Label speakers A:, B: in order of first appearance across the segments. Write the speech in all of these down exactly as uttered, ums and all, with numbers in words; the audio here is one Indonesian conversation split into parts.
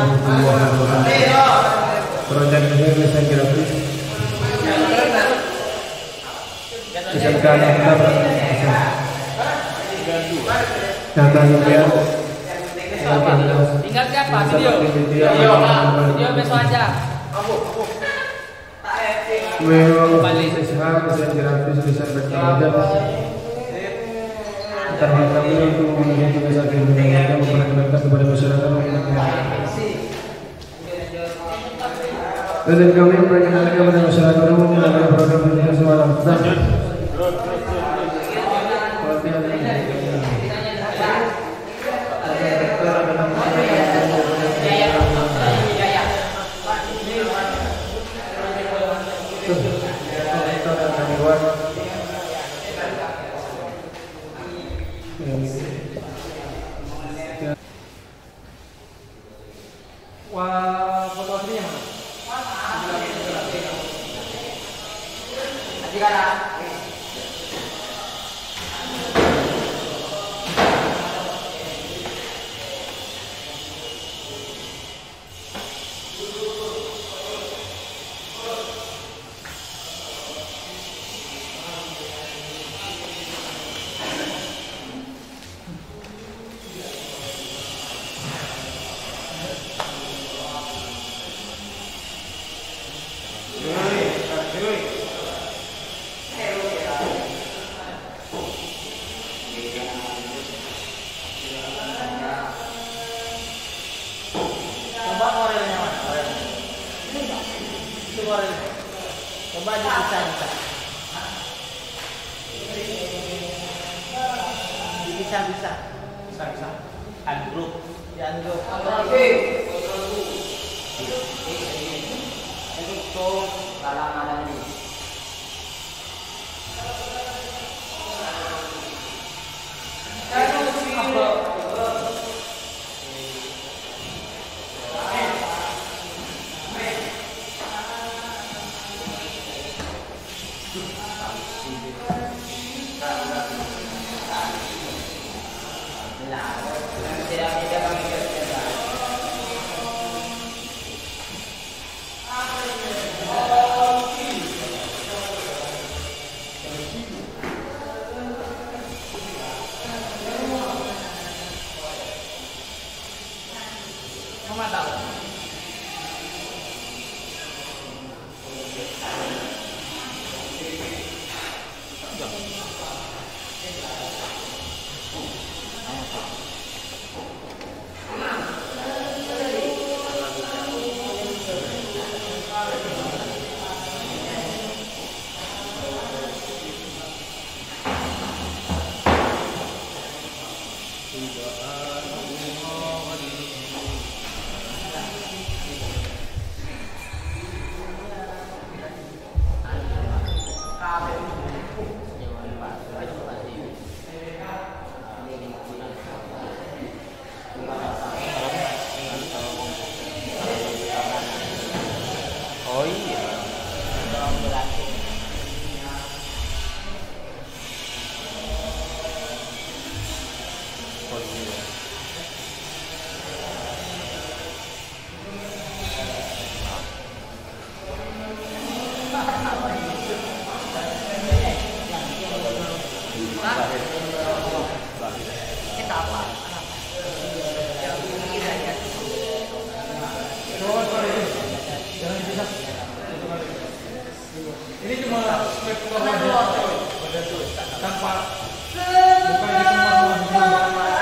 A: warahmatullahi wabarakatuh. Proyek ini bisa gratis. Bisa kalian dapat. Data media.
B: Tinggal siapa? Video. Video. Video besok aja.
A: Memang bisa gratis bisa bertanggung. Target kami untuk memenuhi tugas akhir kita memperkenalkan kepada masyarakat dan kami memperkenalkan kepada masyarakat umum melalui program pendidikan semalam.
B: Wah, foto aslinya mana? Jika ada. Coba aja bisa bisa. Bisa bisa. Bisa bisa. Ungroup. Ya ungroup. Oke. Itu tuh dalam ada ini. Mama tahu. Oh iya. Kita apa? Ini cuma spek tanpa bukan di semua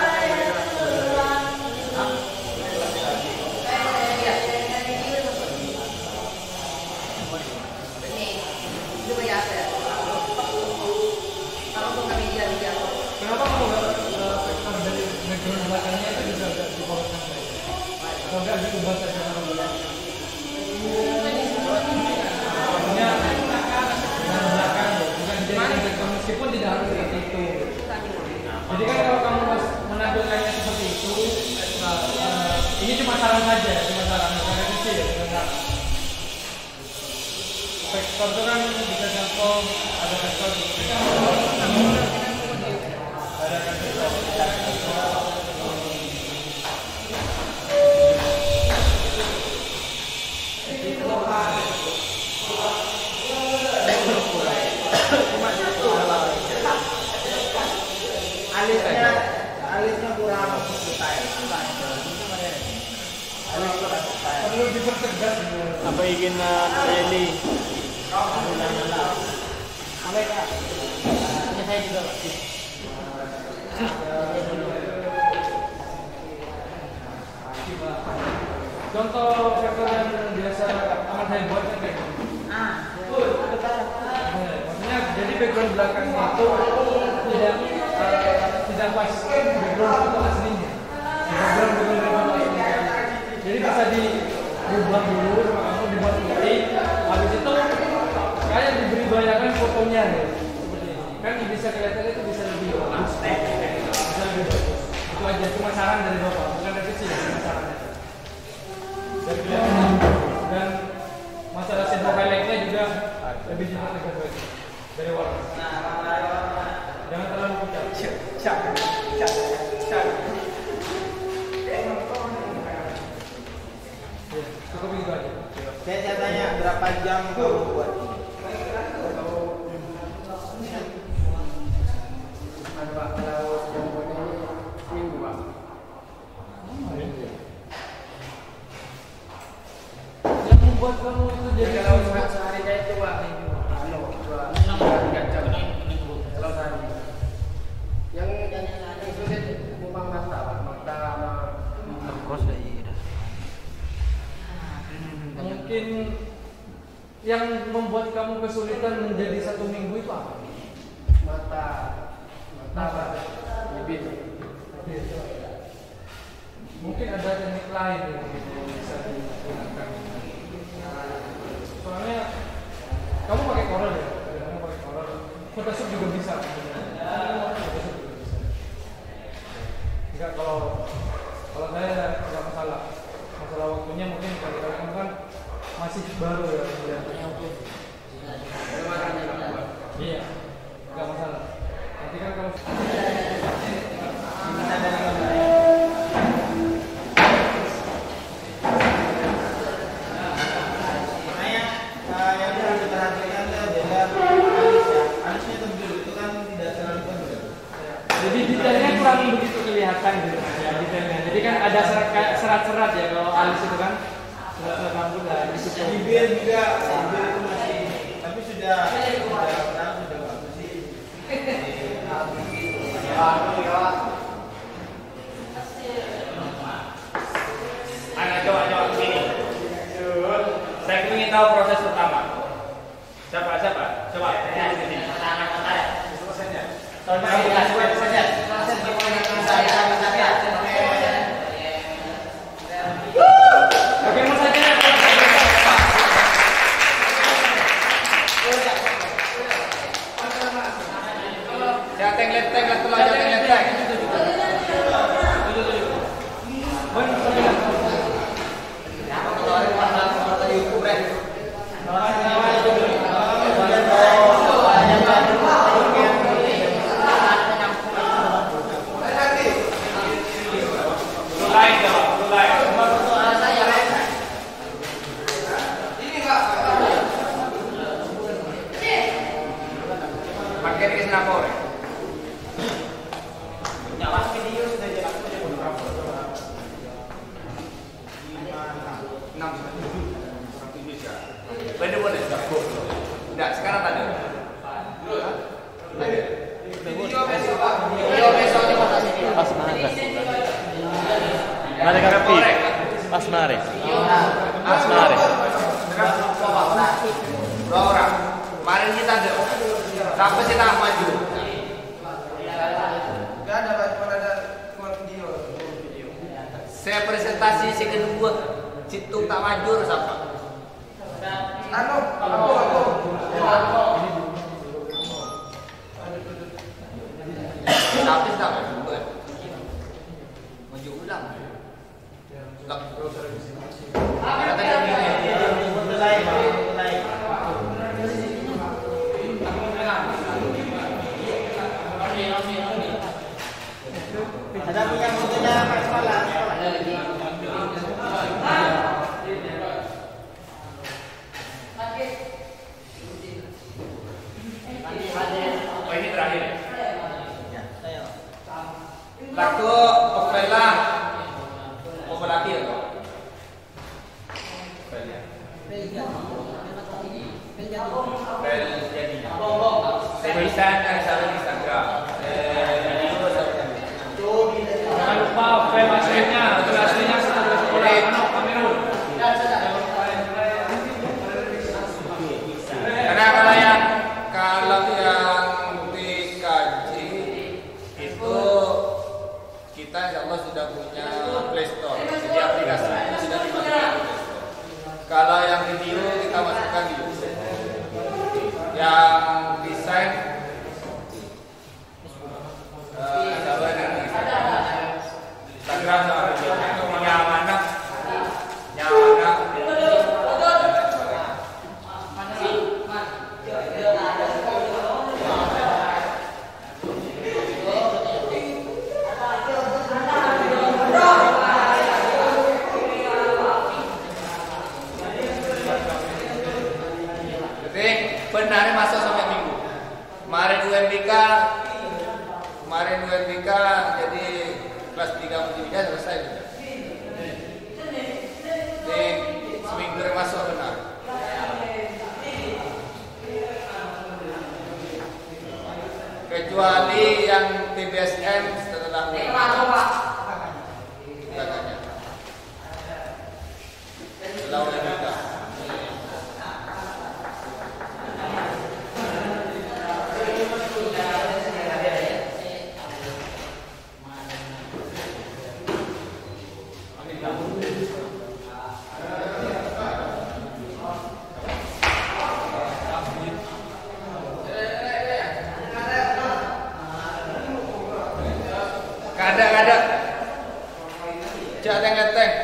B: kenapa kamu nggak vektor dari background belakangnya itu bisa nggak diporoskan saja atau nggak diubah saja kalau meskipun tidak harus seperti itu. Jadi kan kalau kamu menampilkannya seperti itu, uh, ini cuma saran saja, cuma saran, karena kecil ya, saran. Vektor itu kan bisa contoh ada vektor, ada vektor. perlu dipertegas.
C: Apa ingin Eli?
D: Sampai kak. Ini saya juga Pak.
B: Contoh faktor yang biasa aman saya buat kan kayak gini.
D: Ah,
B: Nah, maksudnya jadi background belakangnya itu tidak eh, tidak pas background foto aslinya. Background background foto aslinya. Jadi bisa diubah dulu sama kamu dibuat putih. Habis itu kayak diberi bayangan fotonya ya. Seperti ini. Kan bisa kelihatan itu bisa lebih bagus. Bisa lebih bagus. Itu aja cuma saran dari Bapak, bukan revisi ya, cuma saran aja. Dan kelihatan dan masalah shadow highlightnya juga lebih dipertegas lagi dari warna. Jangan terlalu pucat.
A: Cak, cak, cak, cak.
B: Ya, cukup itu aja.
A: Saya saya tanya berapa jam kamu buat?
E: Ada Pak, kalau yang buat ini minggu Pak.
B: Yang membuat kamu itu jadi
E: Kalau sehari kayak itu Pak, minggu. Anu, dua, tiga jam. Kalau sehari. Yang yang sulit memang mata Pak, mata sama
B: mungkin yang membuat kamu kesulitan menjadi satu minggu itu apa?
E: mata, mata Pak. Bibir.
B: Mungkin ada teknik lain yang bisa digunakan. Soalnya kamu pakai Corel ya, kamu pakai Corel. Photoshop juga bisa. Photoshop juga bisa. Enggak kalau kalau saya nggak masalah. Masalah waktunya mungkin kalau kamu kan masih baru ya. Iya, nggak masalah. Nanti kan kalau
A: Makanya eh, yang harus diperhatikan adalah beda alis ya. Alisnya tebal itu kan tidak terlalu tebal.
B: jadi detailnya kurang begitu kelihatan gitu ya detailnya. Jadi kan ada serat kayak serat-serat ya kalau alis itu kan serat-serat rambut lah di situ.
A: Bibir juga, bibir itu masih, tapi sudah sudah sekarang sudah bagus sih.
C: Anak coba coba sini. Saya ingin tahu proses pertama. Siapa siapa? Coba sini sini.
B: Oke, mau saja.
C: Jateng leteng leteng jateng leteng. Mulai dong, mulai. Pakai di snapor.
A: Pas video sudah jelas sudah berapa?
C: enam Boleh boleh. Enggak, sekarang ada. Video besok Pak. Video besok di kota sini.
D: Pas mana?
C: Mari rapi.
D: Pas mari.
C: Mas mari. Dua orang. Mari kita ada. Sampai kita maju.
E: Enggak ada Pak, cuma ada cuma video.
C: Saya presentasi si kedua. Citung tak maju siapa?
E: Anu, aku aku.
C: Tapi tak maju. Maju ulang. Tak. Ada tadi
A: Mulai, mulai. Ada punya fotonya Pak Sekolah.
C: Oh ini terakhir.
A: Ya, saya.
C: Laku Opela Opelati atau Bel jadi. Desain yang salah di Instagram. Video sama.
B: Jangan lupa file aslinya, file aslinya sudah boleh anak kamera.
C: Karena kalau yang kalau yang dikaji itu kita insya Allah sudah punya Play Store, jadi aplikasi itu sudah dimasukkan di Play Store. Kalau yang video kita masukkan di YouTube. Yang desain uh, kalau yang Instagram sama video itu nyaman, nyaman. Benarnya masuk sampai minggu. Kemarin U M B K, kemarin U M B K, jadi kelas tiga multimedia selesai sudah. Jadi seminggu masuk benar. Kecuali yang T B S M setelah U M B K. Katanya. Setelah U M B K. Kadang-kadang jangan ngeteng.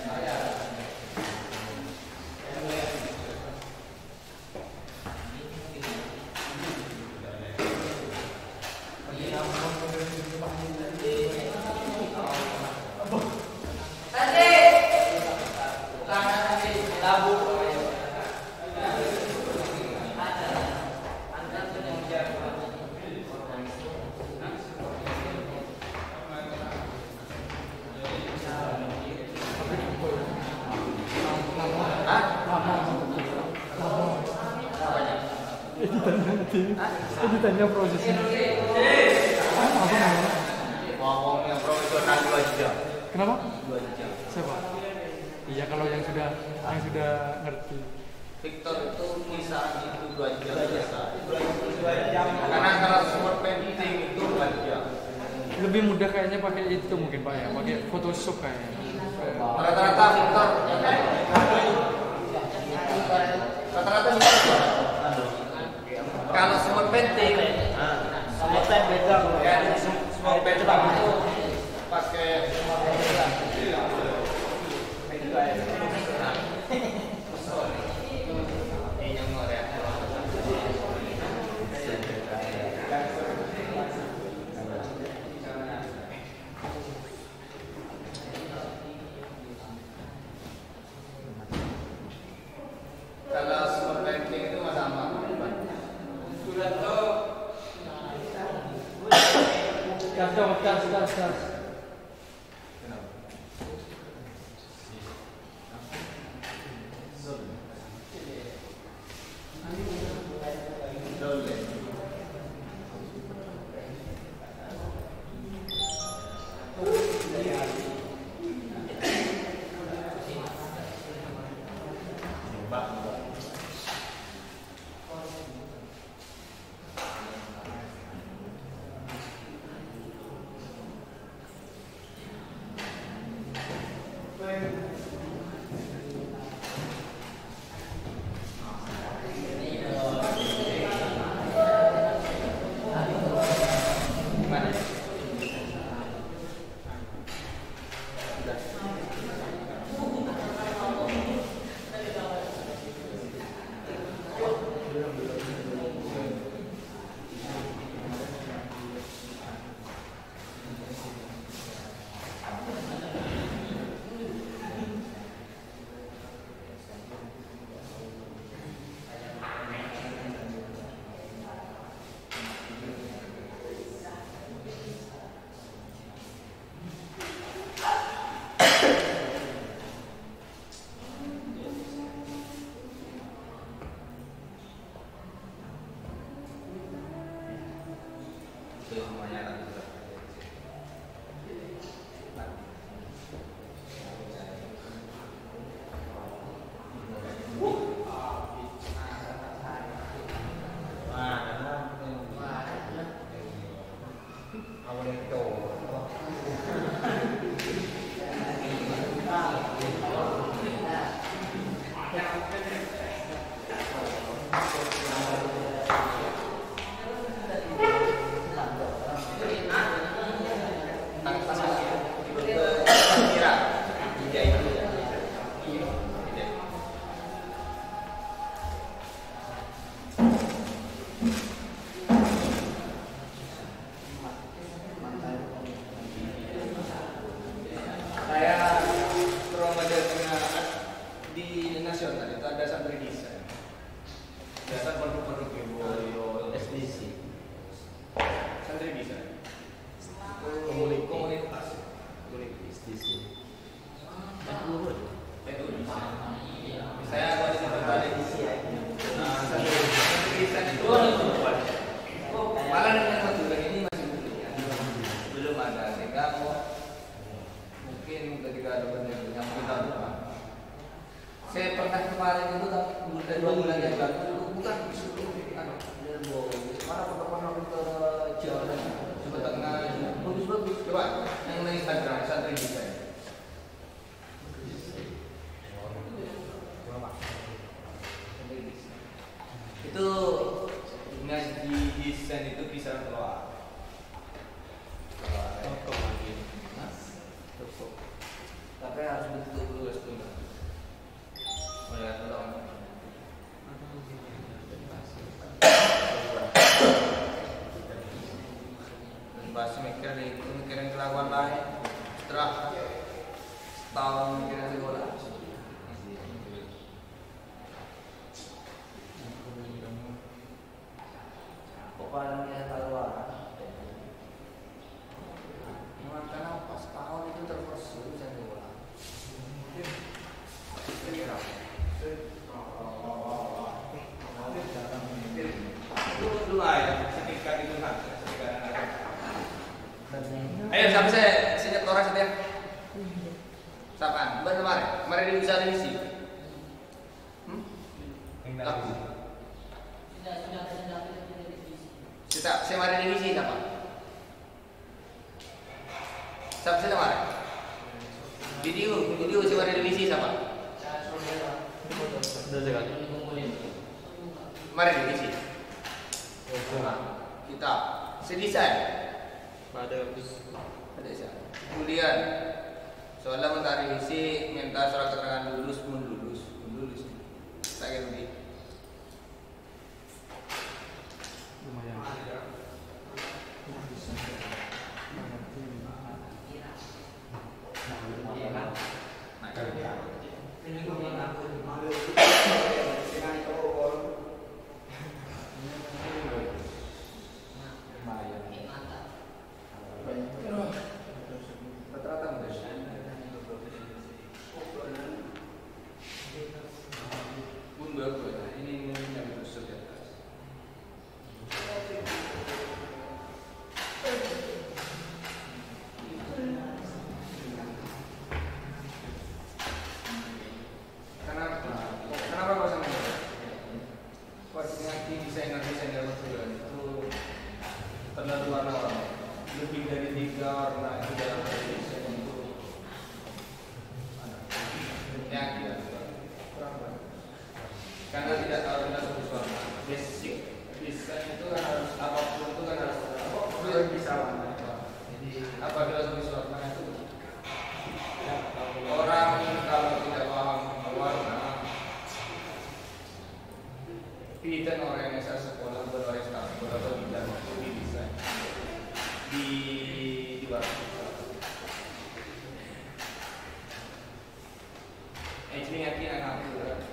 B: Editannya prosesnya. Apa namanya?
C: Ngomong yang profesional dua jam.
B: Kenapa?
C: Dua jam.
B: Siapa? Iya kalau yang sudah yang sudah ngerti.
C: Victor itu kisaran itu dua jam biasa.
A: Dua jam.
C: Karena kalau smart painting itu dua jam.
B: Lebih mudah kayaknya pakai itu mungkin Pak ya, pakai Photoshop kayaknya.
C: Rata-rata Victor. Rata-rata Victor. Kalau smart painting,
A: Smart pen beda.
C: ya smart painting itu pakai kalau smart painting itu sama.
B: Gas, gas, gas, gas.
C: di nasional itu ada santri desain. Dasar produk-produk ibu S D C. Santri desain. Komunitas. Komunitas. S D C. Itu bisa. Saya ada di berbagai sisi ya. Nah, santri desain itu malah dengan satu ini masih belum ya. Belum ada sehingga mungkin ketika ada yang kita lupa. Saya pernah kemarin itu udah dua bulan yang lalu bukan disuruh kan mana foto-foto ke Jawa Jawa Tengah bagus-bagus coba yang di Instagram santri desain itu ngaji desain itu bisa keluar tapi harus ditutup dulu setengah. Oh ya, tolong. Dan pas mikir itu mikirin kelakuan lain setelah tahun mikirin sekolah. Pokoknya keluar. Karena pas tahun itu terforsir bisa sekolah. Itu lumayan setingkat itu nanti. Ayo sampai saya sini orang setiap. Siapa? Benar kemarin. Kemarin di bisa divisi. Hmm? Laku. Kita saya mari divisi siapa? Siapa saya kemarin? Video, video saya mari divisi siapa?
B: Sudah sekali.
C: Mari divisi. Kita sedesain.
B: Ada
C: Ada saya. Kemudian soalnya mentari divisi minta surat keterangan lulus pun lulus, pun lulus. Saya rugi.
B: lumayan.
C: Karena tidak tahu tidak sebut warna basic desain itu kan harus apapun itu kan harus apapun bisa warna. Jadi apabila sebut warna itu orang kalau tidak paham warna pilihan orang yang saya sekolah berorientasi atau bidang di desain di di warna. Ini yakin anak itu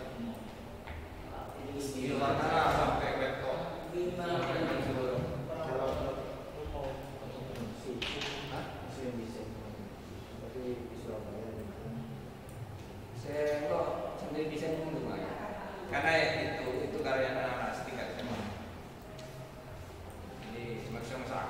C: di warna sampai vektor sampai seluruh. Saya kok sendiri desain pun lumayan. Karena itu itu karya anak-anak setingkat S M A. Jadi semacam masak.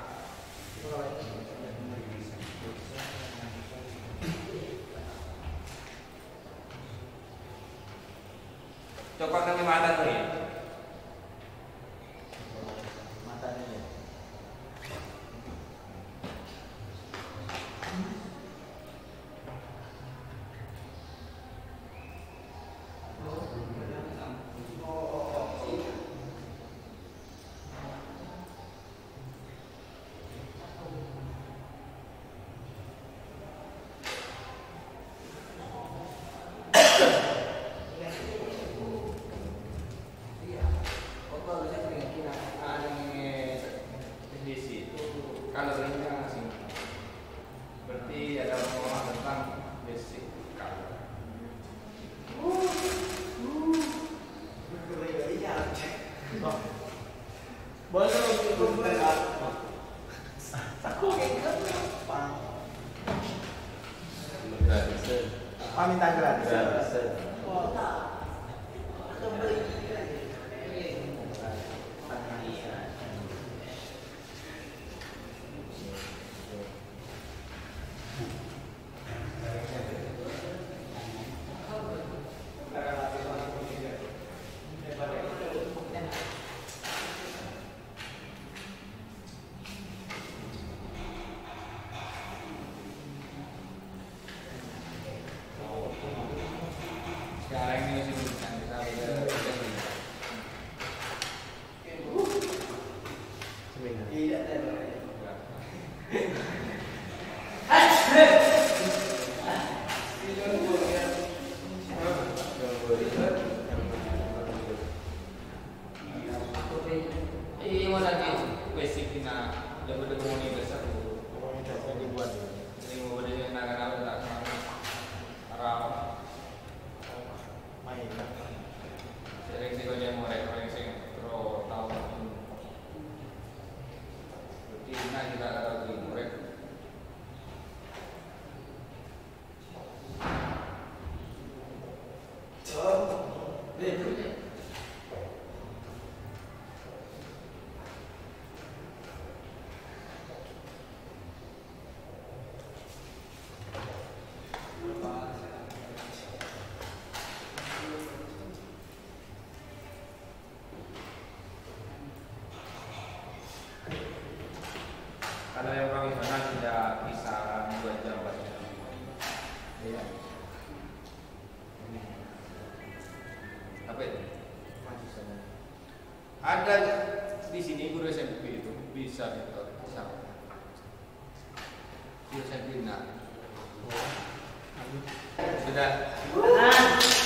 C: Coba kami mata tuh ya. Sekarang ini masih bukan kita belajar. Ini mau lagi basic na dapat komunitas aku. Komunitas yang dibuat. Ini mau belajar yang nak-nak tak arah main. Sering sih kau jangan mulai orang sing pro tahu. Berarti nak kita kata lagi murid. Kalau yang profesional tidak bisa dua jam pas. Iya. Apa itu? Ada di sini guru S M P itu bisa gitu, bisa. Guru S M P nak. Sudah.